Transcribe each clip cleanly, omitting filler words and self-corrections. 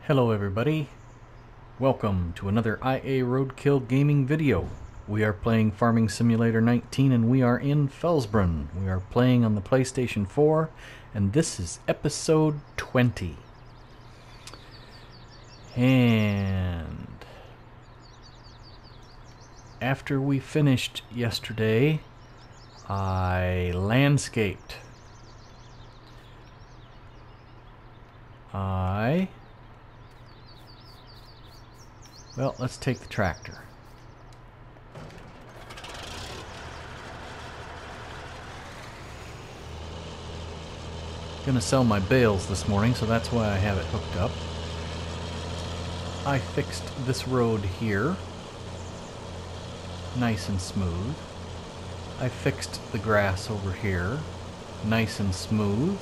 Hello everybody, welcome to another IA Roadkill gaming video. We are playing Farming Simulator 19 and we are in Felsbrunn. We are playing on the PlayStation 4 and this is episode 20. And after we finished yesterday, I landscaped. Well, let's take the tractor. Gonna sell my bales this morning, so that's why I have it hooked up. I fixed this road here, nice and smooth. I fixed the grass over here, nice and smooth.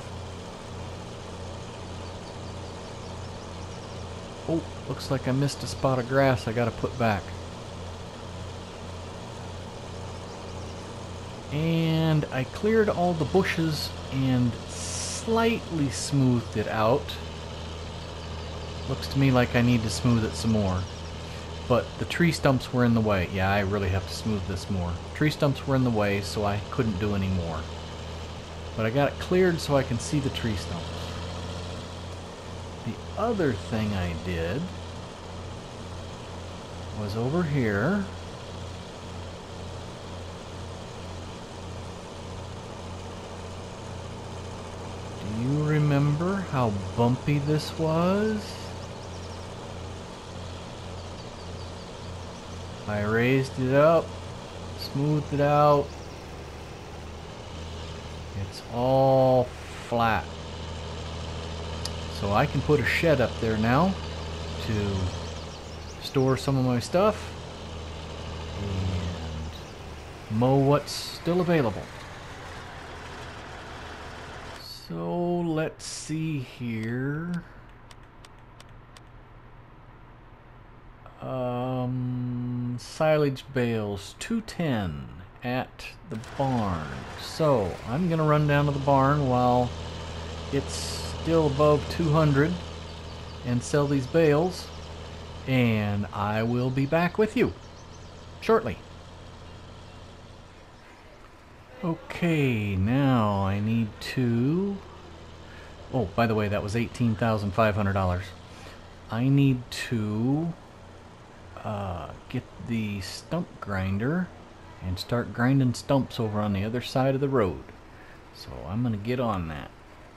Oh, looks like I missed a spot of grass I gotta put back. And I cleared all the bushes and slightly smoothed it out. Looks to me like I need to smooth it some more. But the tree stumps were in the way. Yeah, I really have to smooth this more. Tree stumps were in the way, so I couldn't do any more. But I got it cleared so I can see the tree stumps. The other thing I did was over here. Do you remember how bumpy this was? I raised it up, smoothed it out. It's all flat. So I can put a shed up there now to store some of my stuff and mow what's still available. So let's see here. Silage bales 210 at the barn. So I'm gonna run down to the barn while it's still above 200 and sell these bales, and I will be back with you shortly. Okay, now I need to... Oh, by the way, that was $18,500. I need to get the stump grinder and start grinding stumps over on the other side of the road. So I'm gonna get on that.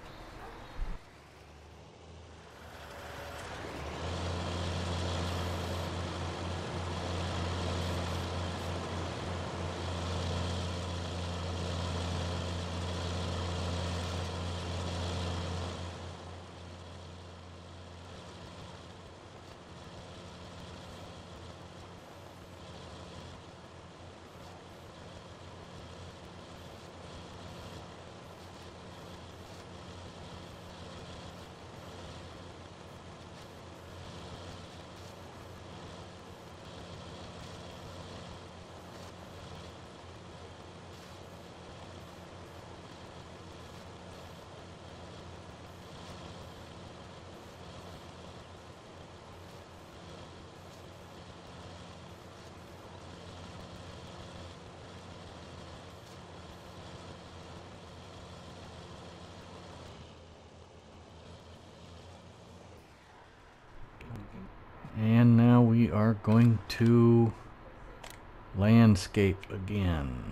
And now we are going to landscape again.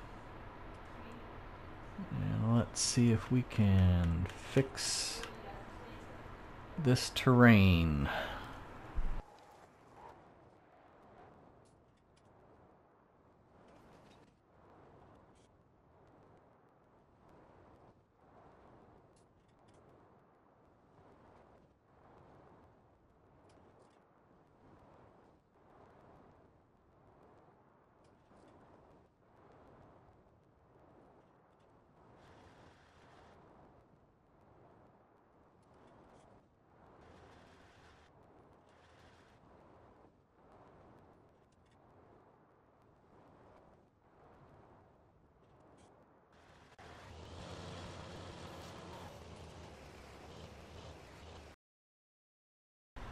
And let's see if we can fix this terrain.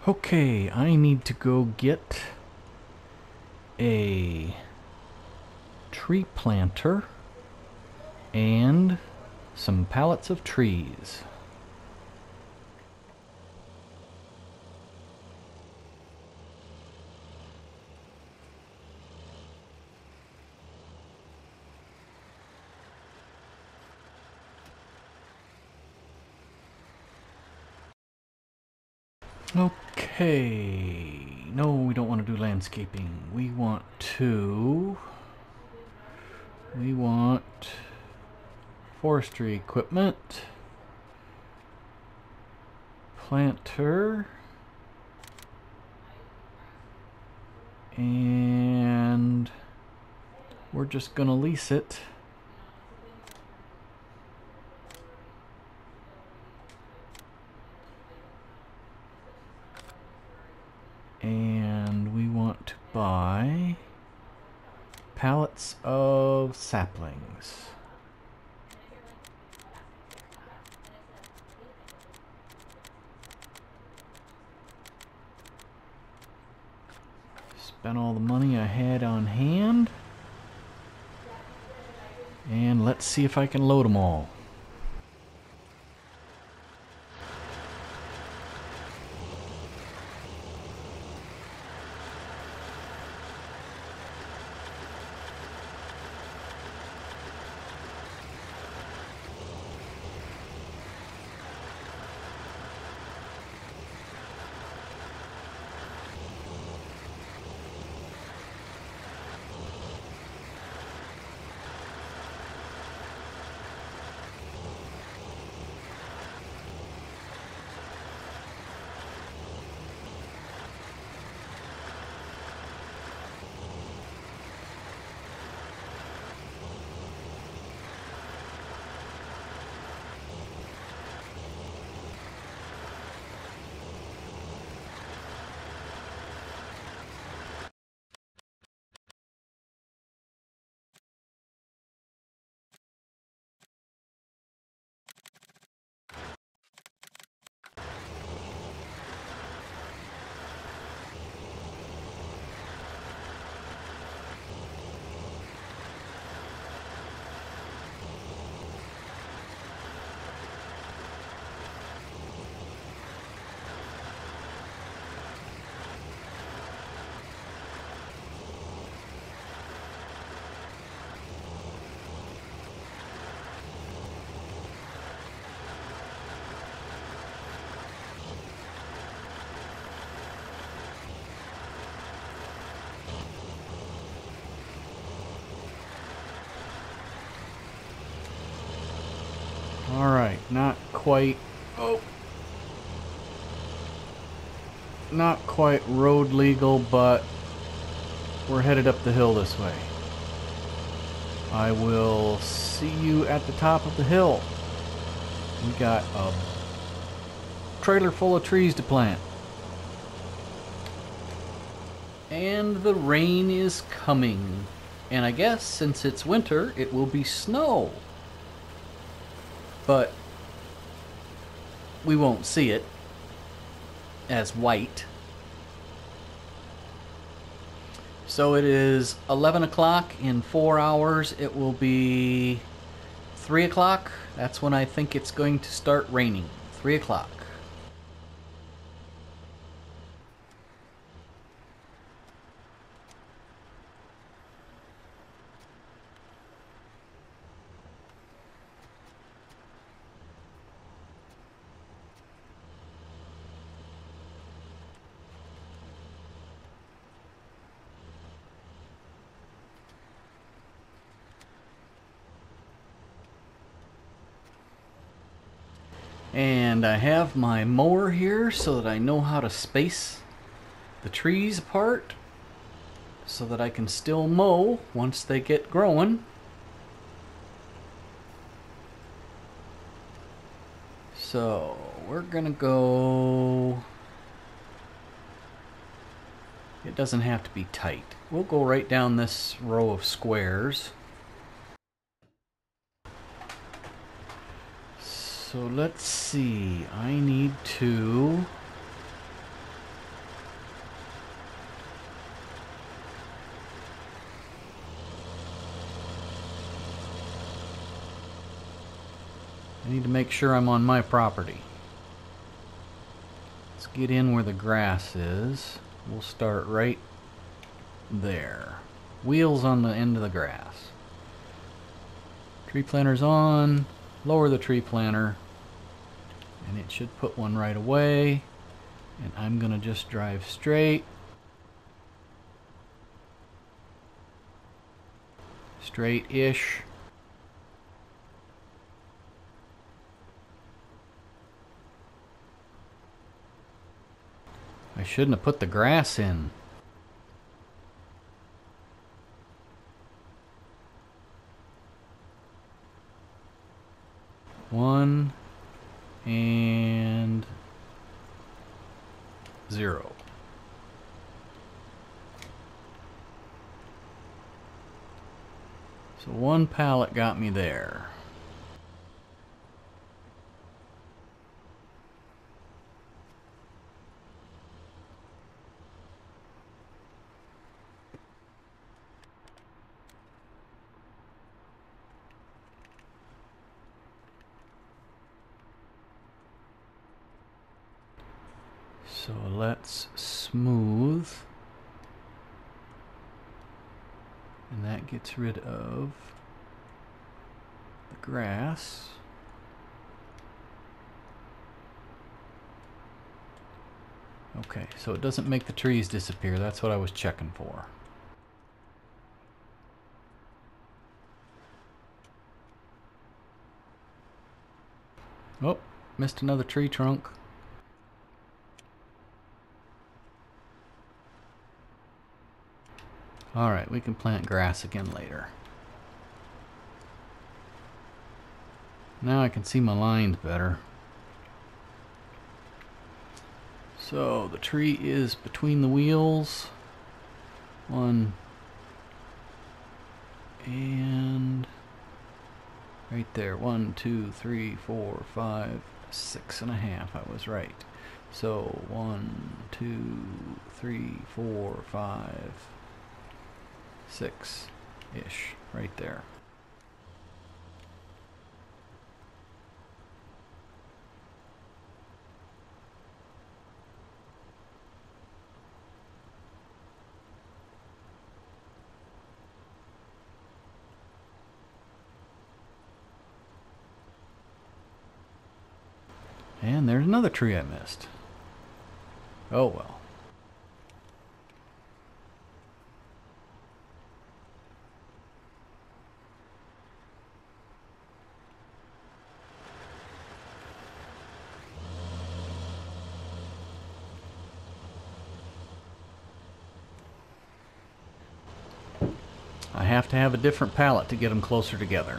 Okay, I need to go get a tree planter and some pallets of trees. Okay, no, we don't want to do landscaping. We want forestry equipment, planter, and we're just gonna lease it. And we want to buy pallets of saplings. Spent all the money I had on hand. And let's see if I can load them all. Alright, not quite road legal, but we're headed up the hill this way. I will see you at the top of the hill. We got a trailer full of trees to plant. And the rain is coming. And I guess since it's winter, it will be snow. But we won't see it as white. So it is 11 o'clock. In 4 hours it will be 3 o'clock. That's when I think it's going to start raining. 3 o'clock. And I have my mower here so that I know how to space the trees apart so that I can still mow once they get growing. So we're gonna go, it doesn't have to be tight. We'll go right down this row of squares. So let's see, I need to I need to make sure I'm on my property. Let's get in where the grass is. We'll start right there. Wheels on the end of the grass. Tree planter's on. Lower the tree planter. And it should put one right away. And I'm gonna just drive straight. Straight-ish. I shouldn't have put the grass in. One and 0. So one pallet got me there. So let's smooth. And that gets rid of the grass. Okay, so it doesn't make the trees disappear. That's what I was checking for. Oh, missed another tree trunk. Alright, we can plant grass again later. Now I can see my lines better. So the tree is between the wheels. One and right there. 1, 2, 3, 4, 5, 6.5. I was right. So 1, 2, 3, 4, 5, 6-ish right there. And there's another tree I missed. Oh well. I have to have a different palette to get them closer together.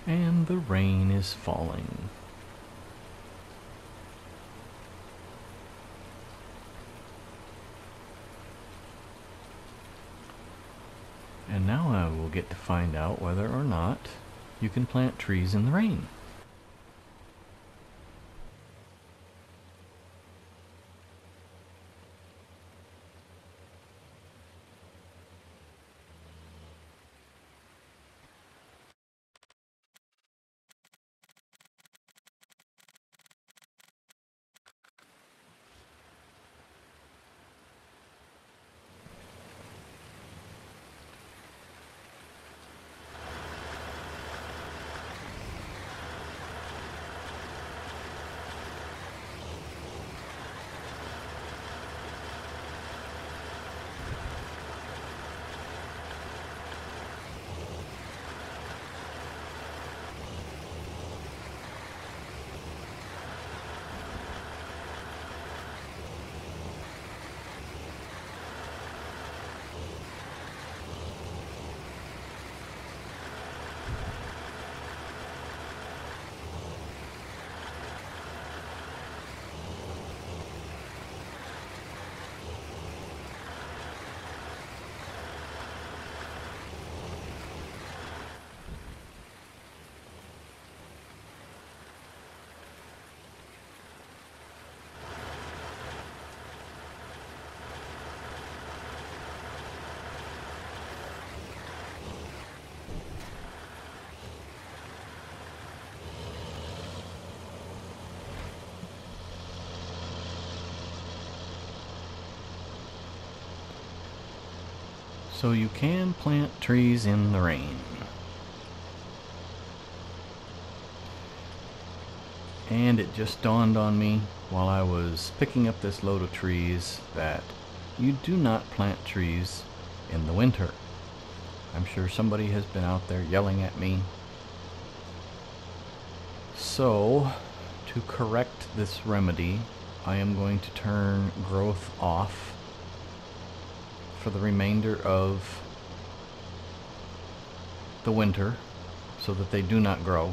And the rain is falling. And now I will get to find out whether or not you can plant trees in the rain. So you can plant trees in the rain. And it just dawned on me while I was picking up this load of trees that you do not plant trees in the winter. I'm sure somebody has been out there yelling at me. So, to correct this remedy, I am going to turn growth off for the remainder of the winter so that they do not grow.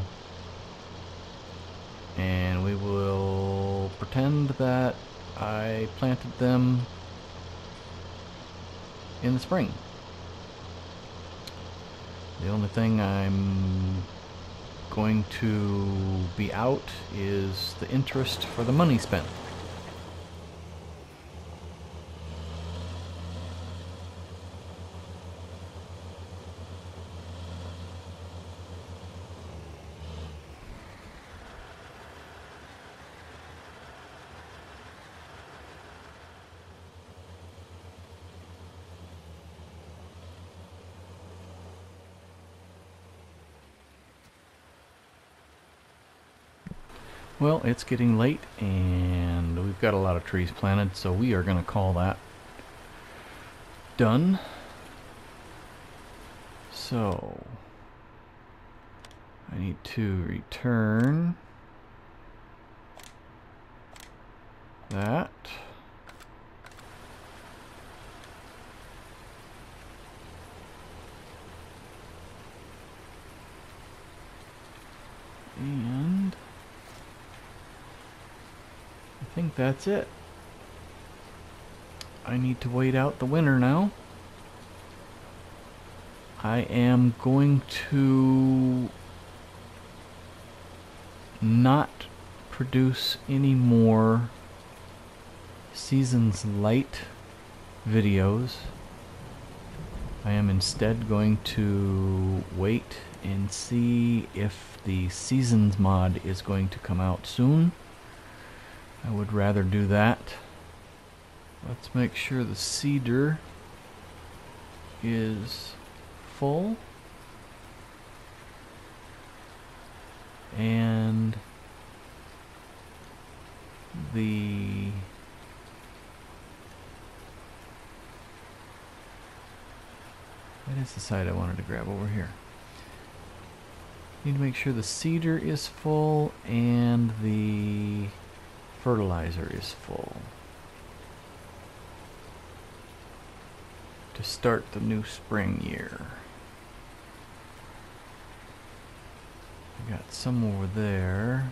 And we will pretend that I planted them in the spring. The only thing I'm going to be out is the interest for the money spent. Well, it's getting late and we've got a lot of trees planted, so we are going to call that done. So I need to return that. And I think that's it. I need to wait out the winter now. I am going to not produce any more Seasons Lite videos. I am instead going to wait and see if the Seasons mod is going to come out soon. I would rather do that. Let's make sure the cedar is full. And that is the side I wanted to grab over here. Need to make sure the cedar is full and the fertilizer is full to start the new spring year. Got some over there.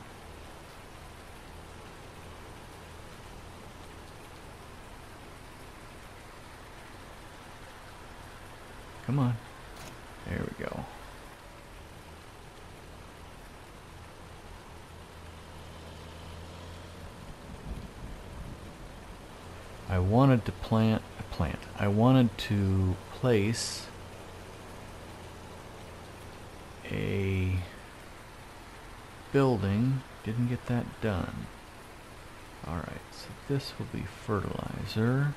Come on. There we go. I wanted to I wanted to place a building. Didn't get that done. Alright, so this will be fertilizer.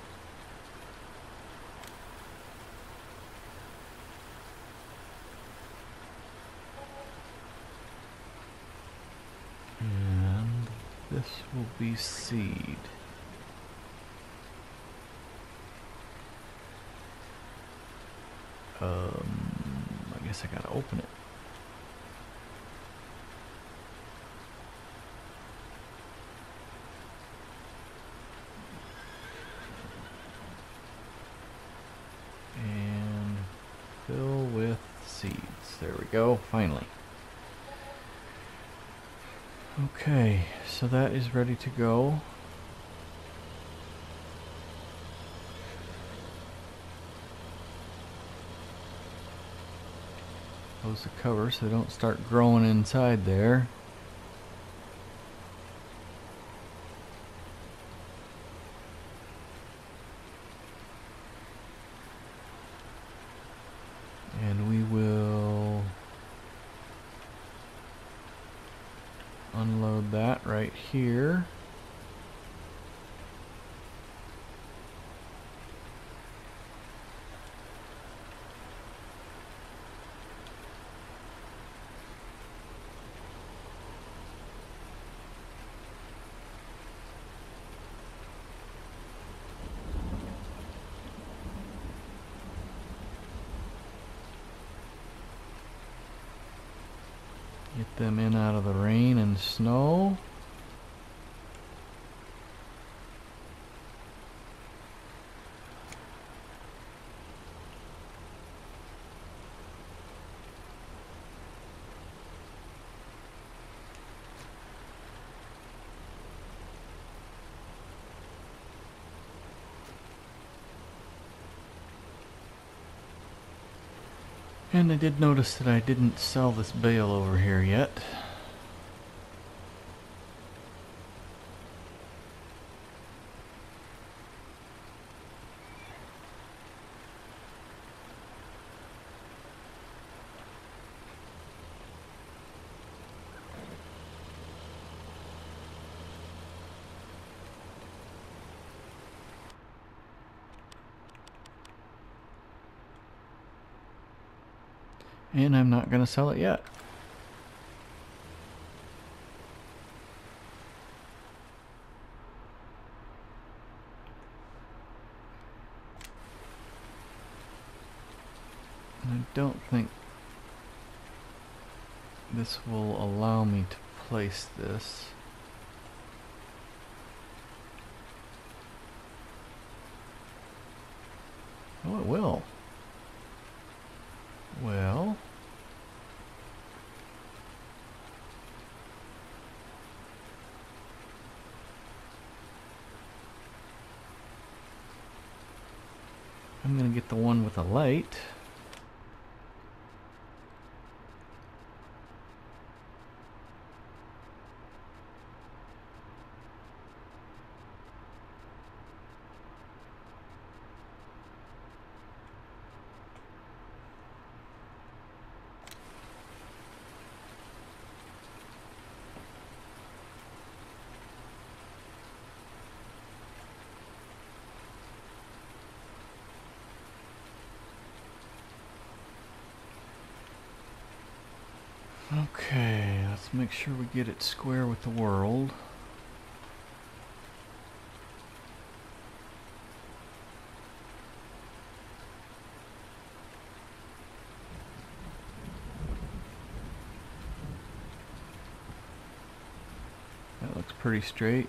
And this will be seed. I guess I gotta open it. And fill with seeds. There we go, finally. Okay, so that is ready to go. Close the cover so they don't start growing inside there. And we will unload that right here. Get them in out of the rain and snow. And I did notice that I didn't sell this bale over here yet. And I'm not going to sell it yet. And I don't think this will allow me to place this. Oh, it will. Well, I'm going to get the one with a light. Okay, let's make sure we get it square with the world. That looks pretty straight.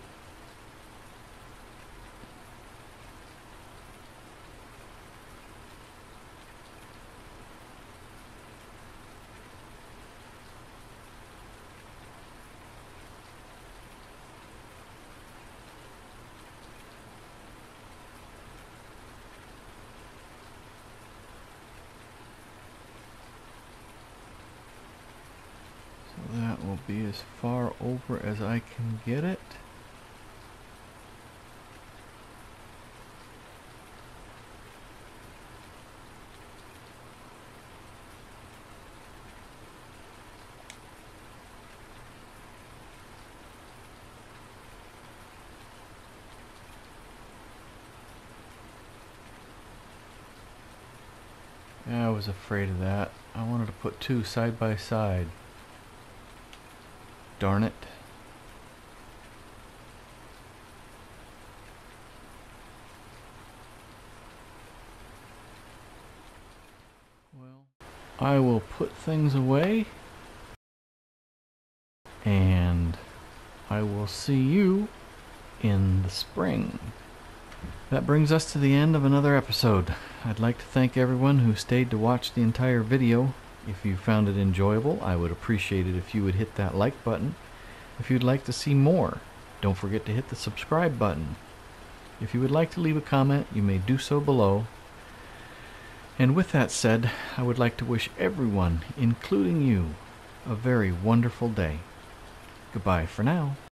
be as far over as I can get it. I was afraid of that. I wanted to put two side by side. Darn it. Well, I will put things away, and I will see you in the spring. That brings us to the end of another episode. I'd like to thank everyone who stayed to watch the entire video. If you found it enjoyable, I would appreciate it if you would hit that like button. If you'd like to see more, don't forget to hit the subscribe button. If you would like to leave a comment, you may do so below. And with that said, I would like to wish everyone, including you, a very wonderful day. Goodbye for now.